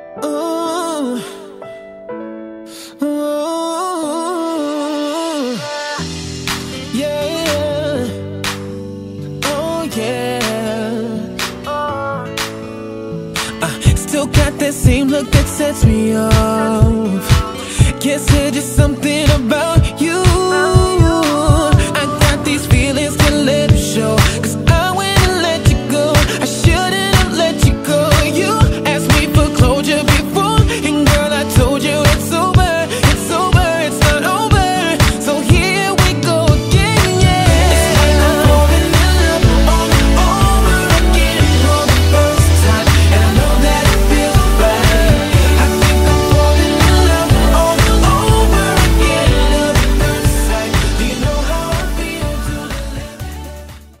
Ooh. Ooh. Yeah. Oh yeah. Still got that same look that sets me off. Guess it's just something